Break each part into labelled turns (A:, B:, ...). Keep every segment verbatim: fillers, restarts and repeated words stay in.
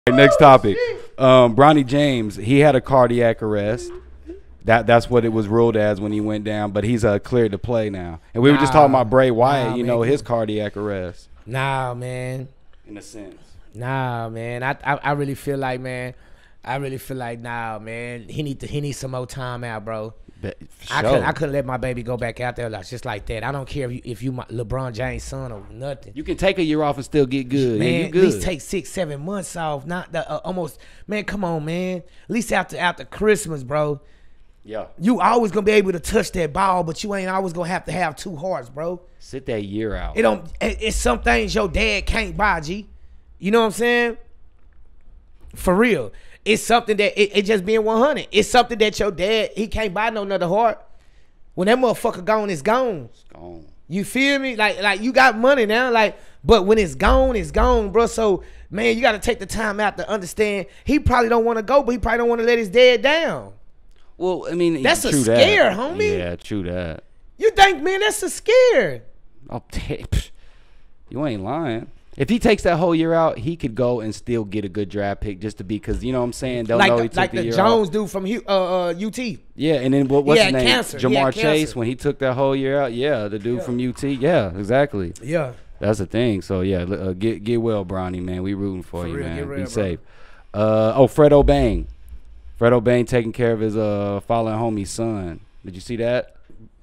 A: Next topic. Um, Brony James, he had a cardiac arrest. That that's what it was ruled as when he went down, but he's uh, cleared to play now. And we nah, were just talking about Bray Wyatt, nah, you know, man. his cardiac arrest.
B: Nah, man.
A: In a sense.
B: Nah, man. I, I I really feel like, man. I really feel like, nah, man. He need to he needs some more time out, bro.
A: But,
B: I couldn't I couldn't let my baby go back out there like just like that. I don't care if you if you my LeBron James' son or nothing.
A: You can take a year off and still get good.
B: Man,
A: yeah, you good.
B: At least take six, seven months off. Not the, uh, almost. Man, come on, man. At least after after Christmas, bro.
A: Yeah.
B: You always gonna be able to touch that ball, but you ain't always gonna have to have two hearts, bro.
A: Sit that year out.
B: It don't. It, it's some things your dad can't buy, G. You know what I'm saying? For real. It's something that it, it just being one hundred. It's something that your dad he can't buy no another heart. When that motherfucker gone, it's gone.
A: It's gone.
B: You feel me? Like like you got money now, like, but when it's gone, it's gone, bro. So man, you got to take the time out to understand. He probably don't want to go, but he probably don't want to let his dad down.
A: Well, I mean,
B: that's a
A: true
B: scare,
A: that.
B: homie.
A: Yeah, true that.
B: You think, man, that's a scare?
A: I'll take. You ain't lying. If he takes that whole year out, he could go and still get a good draft pick just to be, because you know what I'm saying. They'll
B: like
A: know
B: the,
A: he took
B: like
A: the,
B: the
A: year
B: Jones
A: out.
B: dude from uh, uh, U T.
A: Yeah, and then what, what's
B: he
A: his name?
B: Cancer.
A: Jamar Chase
B: cancer.
A: when he took that whole year out. Yeah, the dude
B: yeah.
A: from U T. Yeah, exactly.
B: Yeah,
A: that's the thing. So yeah, uh, get get well, Brony, man. We rooting for, for you,
B: real,
A: man.
B: real,
A: be
B: bro.
A: safe. Uh, oh, Fredo Bang. Fredo Bang taking care of his uh fallen homie's son. Did you see that?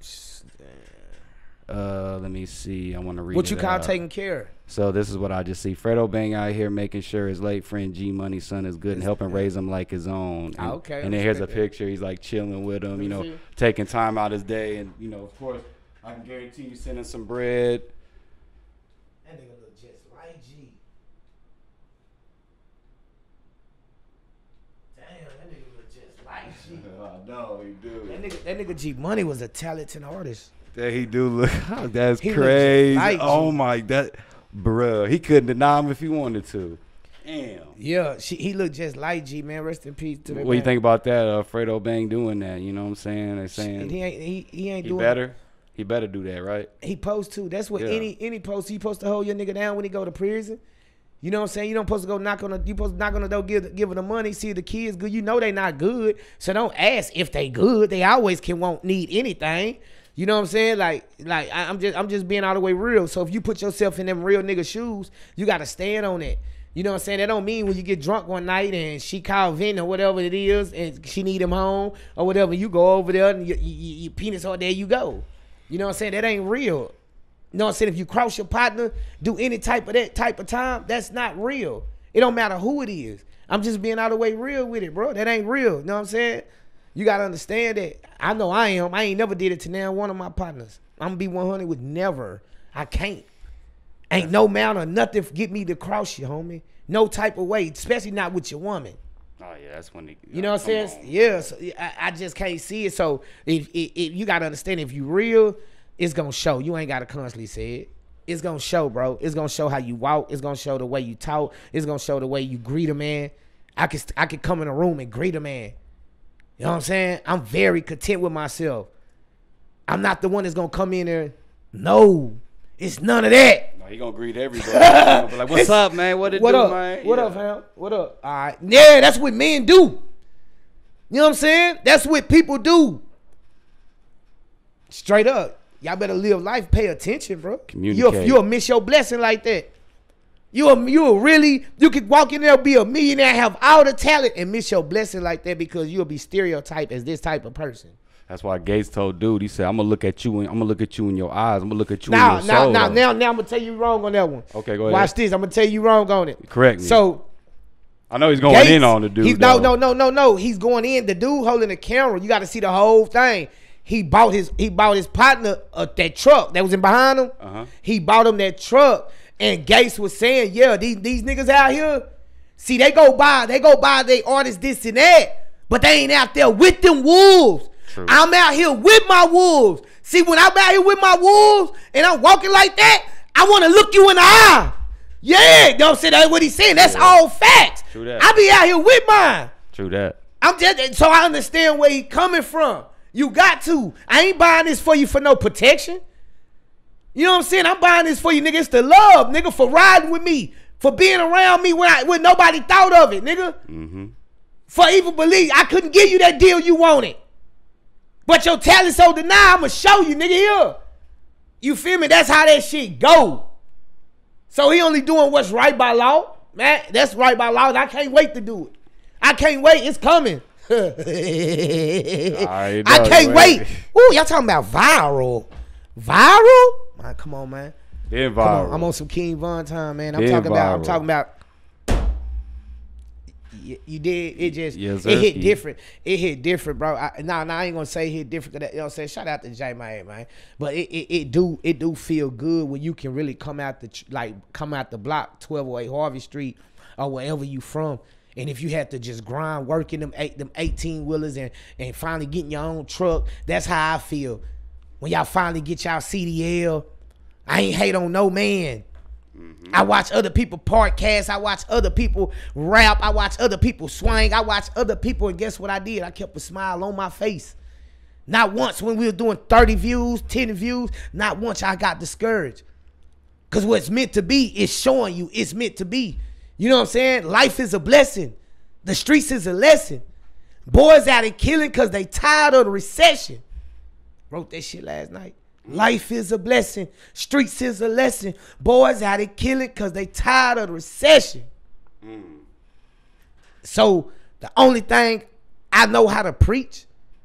A: Uh, let me see. I want to read.
B: What you
A: it
B: call
A: out.
B: taking care?
A: So this is what I just see. Fredo Bang out here making sure his late friend G Money's son is good and helping raise him like his own. And,
B: okay.
A: And then here's a picture. He's like chilling with him, you know, see. taking time out his day, and you know, of course, I can guarantee you sending some bread.
B: That nigga look just like G. Damn, that nigga look just like G.
A: I know he do.
B: That nigga, that nigga G Money was a talented artist.
A: That he do look. That's
B: he
A: crazy.
B: Like
A: oh my, that, bruh. He couldn't deny him if he wanted to. Damn.
B: Yeah, she, he looked just like G, man. Rest in peace to that.
A: What do you think about that? Uh, Fredo Bang doing that. You know what I'm saying? They saying
B: he ain't he, he ain't
A: he
B: doing
A: better. He better do that, right?
B: He supposed to. That's what
A: yeah.
B: any any post. You supposed to hold your nigga down when he go to prison. You know what I'm saying? You don't supposed to go knock on the. You supposed to knock on the door, give give them the money, see if the kids good. You know they not good, so don't ask if they good. They always can won't need anything. You know what I'm saying? Like, like I, I'm just, I'm just being all the way real. So if you put yourself in them real nigga shoes, you gotta stand on it. You know what I'm saying? That don't mean when you get drunk one night and she call Vin or whatever it is, and she need him home or whatever, you go over there and you, you, you penis hole, there you go. You know what I'm saying? That ain't real. You know what I'm saying? If you cross your partner, do any type of that type of time, that's not real. It don't matter who it is. I'm just being all the way real with it, bro. That ain't real. You know what I'm saying? You got to understand that. I know I am. I ain't never did it to now one of my partners. I'm going to be one hundred with never. I can't. Ain't no amount or nothing get me to cross you, homie. No type of way, especially not with your woman.
A: Oh, yeah, that's when they,
B: you know what I'm saying? On. Yeah, so I, I just can't see it. So if, if, if you got to understand, if you real, it's going to show. You ain't got to constantly say it. It's going to show, bro. It's going to show how you walk. It's going to show the way you talk. It's going to show the way you greet a man. I could, I could come in a room and greet a man. You know what I'm saying? I'm very content with myself. I'm not the one that's going to come in there. No, it's none of that.
A: No, he going to greet everybody. Be like, what's up, man? What it
B: what
A: do,
B: up?
A: man?
B: What
A: yeah.
B: up, fam? What up? All right. Yeah, that's what men do. You know what I'm saying? That's what people do. Straight up. Y'all better live life. Pay attention, bro.
A: Communicate.
B: You'll, you'll miss your blessing like that. You'll, you'll really, you could walk in there, be a millionaire, have all the talent, and miss your blessing like that because you'll be stereotyped as this type of person.
A: That's why Gates told dude, he said, I'm gonna look at you and I'm gonna look at you in your eyes. I'm gonna look at you
B: now,
A: in your
B: now,
A: soul.
B: Now,
A: though.
B: now, now, I'm gonna tell you wrong on that one.
A: Okay, go ahead.
B: Watch this. I'm gonna tell you wrong on it.
A: Correct me.
B: So,
A: I know he's going
B: Gates,
A: in on the dude.
B: He, no, no, no, no, no. He's going in. The dude holding the camera. You got to see the whole thing. He bought his, he bought his partner uh, that truck that was in behind him.
A: Uh-huh.
B: He bought him that truck, and Gates was saying, "Yeah, these these niggas out here, see, they go buy, they go buy they artists this and that, but they ain't out there with them wolves."
A: True.
B: I'm out here with my wolves. See, when I'm out here with my wolves and I'm walking like that, I want to look you in the eye. Yeah, don't say that's what he's saying. That's yeah. all facts.
A: True that.
B: I be out here with mine.
A: True that.
B: I'm just so I understand where he coming from. You got to. I ain't buying this for you for no protection. You know what I'm saying? I'm buying this for you, nigga. It's the love, nigga, for riding with me. For being around me when, I, when nobody thought of it, nigga.
A: Mm-hmm.
B: For even believe I couldn't give you that deal you wanted. But your talent so denied, I'ma show you, nigga, here. You feel me? That's how that shit go. So he only doing what's right by law. Man, that's right by law. I can't wait to do it. I can't wait. It's coming. I, I can't wait. Ooh, y'all talking about viral. Viral? Man, come on, man.
A: Been viral.
B: Come on, I'm on some King Von time, man. I'm
A: Been
B: talking
A: viral.
B: about, I'm talking about You, you did it just
A: yes,
B: it hit different. It hit different, bro. I, nah, nah, I ain't gonna say it hit different. Cause that, you know what I'm saying? Shout out to J man, man. But it, it it do it do feel good when you can really come out the like come out the block twelve oh eight Harvey Street or wherever you from. And if you have to just grind, working them eight them eighteen wheelers and and finally getting your own truck, that's how I feel. When y'all finally get y'all C D L, I ain't hate on no man. Mm-hmm. I watch other people podcast. I watch other people rap. I watch other people swing. I watch other people, and guess what I did? I kept a smile on my face. Not once when we were doing thirty views, ten views, not once I got discouraged. Because what's meant to be is showing you it's meant to be. You know what I'm saying? Life is a blessing. The streets is a lesson. Boys out here killing because they tired of the recession. Wrote that shit last night. Life is a blessing. Streets is a lesson. Boys out here killing because they tired of the recession. Mm. So the only thing I know how to preach,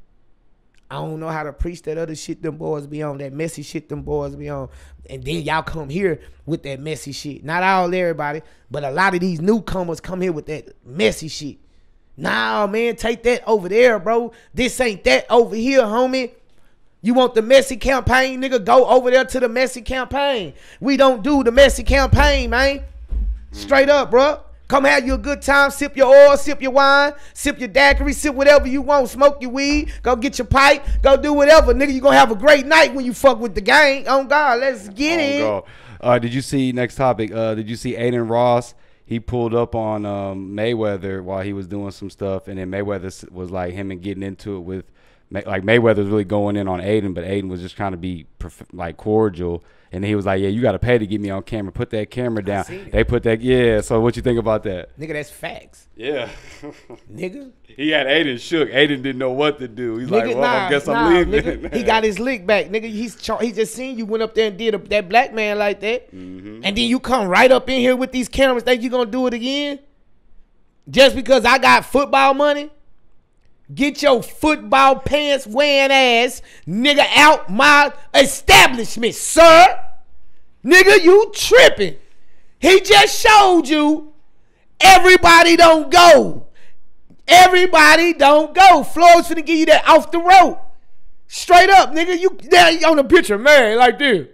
B: I don't know how to preach that other shit them boys be on, that messy shit them boys be on. And then y'all come here with that messy shit. Not all everybody, but a lot of these newcomers come here with that messy shit. Nah, man, take that over there, bro. This ain't that over here, homie. You want the messy campaign, nigga? Go over there to the messy campaign. We don't do the messy campaign, man. Straight up, bro. Come have you a good time. Sip your oil, sip your wine, sip your daiquiri, sip whatever you want. Smoke your weed. Go get your pipe. Go do whatever, nigga. You gonna have a great night when you fuck with the gang. Oh God, let's get it.
A: Oh, uh, did you see next topic? Uh, did you see Adin Ross? He pulled up on um, Mayweather while he was doing some stuff, and then Mayweather was like him and getting into it with. Like Mayweather was really going in on Adin, but Adin was just trying to be like cordial, and he was like, "Yeah, you got to pay to get me on camera. Put that camera down." They put that, yeah. So what you think about that,
B: nigga? That's facts.
A: Yeah,
B: nigga.
A: He had Adin shook. Adin didn't know what to do. He's
B: nigga,
A: like, "Well,
B: nah,
A: I guess
B: nah,
A: I'm leaving."
B: Nigga, he got his lick back, nigga. He's he just seen you went up there and did a, that black man like that, mm-hmm. and then you come right up in here with these cameras. Think you gonna do it again? Just because I got football money? Get your football pants wearing ass nigga out my establishment, sir. Nigga, you tripping. He just showed you everybody don't go. Everybody don't go. Floyd's finna give you that off the rope. Straight up, nigga. You there on the picture, man, like this.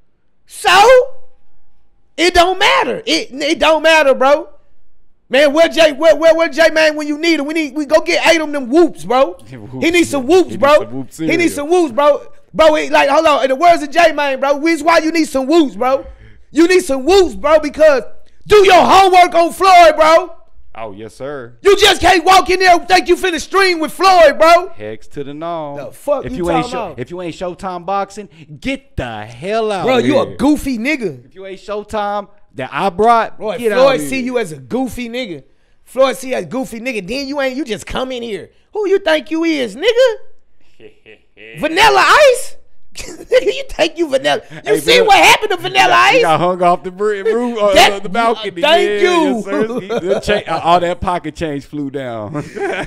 B: So, it don't matter. It, it don't matter, bro. Man, where Jay, where, where, where Jay, man, when you need him? We need, we go get eight of them whoops, bro. Whoops. He needs some whoops, he bro. Needs some whoops he needs some whoops, bro. Bro, he, like, hold on. In the words of Jay, man, bro, this is why you need some whoops, bro. You need some whoops, bro, because do your homework on Floyd, bro.
A: Oh, yes, sir.
B: You just can't walk in there and think you finna stream with Floyd, bro.
A: Hex to the no.
B: The fuck
A: if
B: you,
A: you ain't
B: talking about?
A: If you ain't Showtime boxing, get the hell out,
B: bro.
A: Here.
B: You a goofy nigga.
A: If you ain't Showtime that I brought,
B: bro,
A: get
B: Floyd
A: out
B: see
A: here.
B: you as a goofy nigga. Floyd see you as goofy nigga. Then you ain't. You just come in here. Who you think you is, nigga? Vanilla Ice. You think you vanilla? You hey, see man, what happened to Vanilla
A: got,
B: Ice?
A: He got hung off the roof, uh, that, the balcony.
B: Uh, thank
A: yeah,
B: you.
A: Yes, sir. He, the cha- uh, all that pocket change flew down.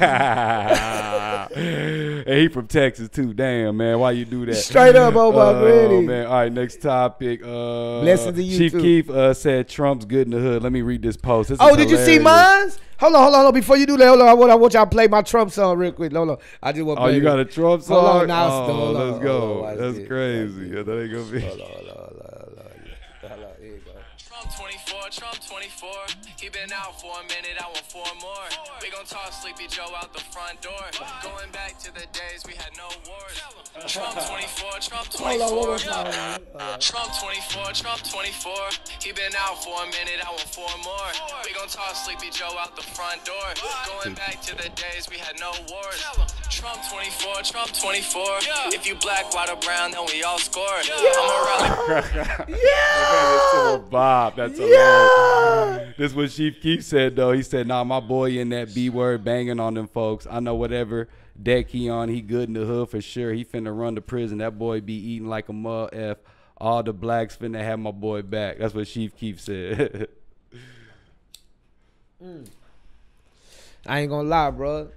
A: And he from Texas too. Damn, man, why you do that?
B: Straight up, oh my uh, granny.
A: Man, all right, next topic. Uh,
B: Blessings to you
A: Chief
B: too.
A: Keef uh, said Trump's good in the hood. Let me read this post. This
B: oh,
A: is
B: did
A: hilarious.
B: you see mine? Hold on, hold on, hold on. Before you do that, hold on. I want, I want y'all to play my Trump song real quick. Hold on. I just want to
A: Oh,
B: play
A: you
B: it.
A: got a Trump song?
B: Hold on, now.
A: Oh,
B: hold on,
A: let's go.
B: hold on,
A: That's
B: this.
A: crazy. Yeah, that ain't gonna be.
B: Hold on, hold on, hold on, hold on. Hold on, here you go.
C: Trump twenty-four, Trump twenty-four. He been out for a minute, I want four more. We gon' toss Sleepy Joe out the front door. Going back to the days we had no wars. Trump twenty-four, Trump twenty-four. Trump twenty-four, Trump twenty-four. He been out for a minute, I want four more. We gon' toss Sleepy Joe out the front door. Going back to the days we had no wars. Trump twenty-four, Trump twenty-four. Yeah. If you black, white, or brown, then we all score.
B: Yeah.
C: I'm
A: Yeah. Bob, that's yeah. This is what Chief Keef said though. He said, "Nah, my boy in that B word banging on them folks. I know whatever deck he on, he good in the hood for sure. He finna run to prison. That boy be eating like a mud f. All the blacks finna have my boy back." That's what Chief Keef said.
B: mm. I ain't gonna lie, bro.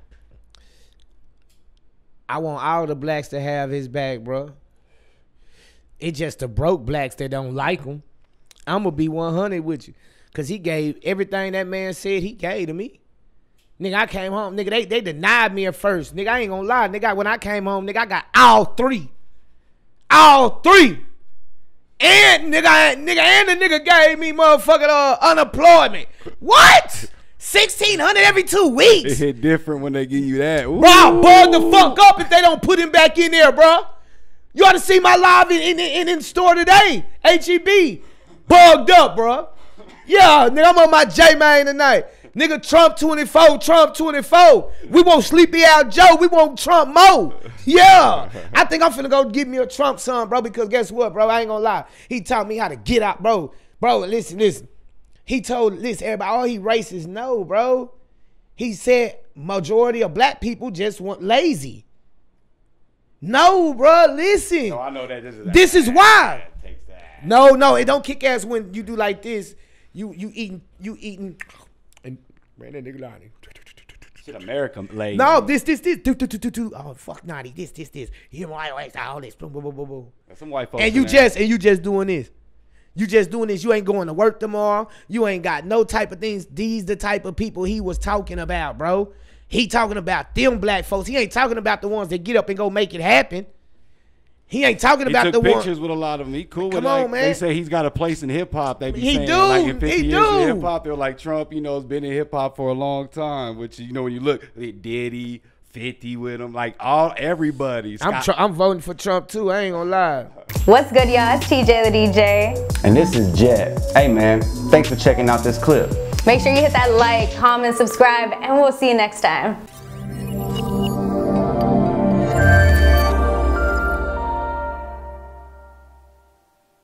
B: I want all the blacks to have his back, bro. It's just the broke blacks that don't like him. I'm gonna be one hundred with you. Cause he gave everything that man said he gave to me. Nigga, I came home. Nigga, they, they denied me at first. Nigga, I ain't gonna lie. Nigga, when I came home, nigga, I got all three. All three. And nigga, nigga, and the nigga gave me motherfucking uh, unemployment. What? sixteen hundred every two weeks.
A: It hit different when they give you that. Ooh.
B: Bro, I'll bug the fuck up if they don't put him back in there, bro. You ought to see my live in, in, in, in the store today. H E B. Bugged up, bro. Yeah, nigga, I'm on my J-Man tonight. Nigga, Trump twenty-four, Trump twenty-four. We want Sleepy Al Joe. We want Trump Mo. Yeah. I think I'm finna go get me a Trump son, bro, because guess what, bro? I ain't gonna lie. He taught me how to get out, bro. Bro, listen, listen. He told, listen, everybody, all he racist know, bro. He said majority of black people just want lazy. No, bro, listen.
A: No, I know that. This is,
B: this is why.
A: That takes that.
B: No, no, it don't kick ass when you do like this. You you eating, you eating. And man, that nigga lying.
A: Shit, America lazy.
B: No, this, this, this. Do, do, do, do, do. Oh, fuck naughty. This, this, this. You know, I always all this. Boom, boom, boom, boom, boom.
A: Some white folks.
B: And you just, and you just doing this. You just doing this. You ain't going to work tomorrow. You ain't got no type of things. These the type of people he was talking about, bro. He talking about them black folks. He ain't talking about the ones that get up and go make it happen. He ain't talking
A: he
B: about
A: took
B: the ones.
A: pictures with a lot of them. He cool with
B: Come
A: like,
B: on, man.
A: They say he's got a place in hip hop. They be
B: He
A: saying
B: do.
A: like in fifty
B: He
A: years
B: do.
A: of hip hop, they're like Trump. You know, has been in hip hop for a long time. Which you know when you look, Diddy, fifty with him, like all everybody.
B: I'm tr I'm voting for Trump too. I ain't gonna lie.
D: What's good, y'all? It's T J the D J.
E: And this is Jet. Hey man, thanks for checking out this clip.
D: Make sure you hit that like, comment, subscribe, and we'll see you next time.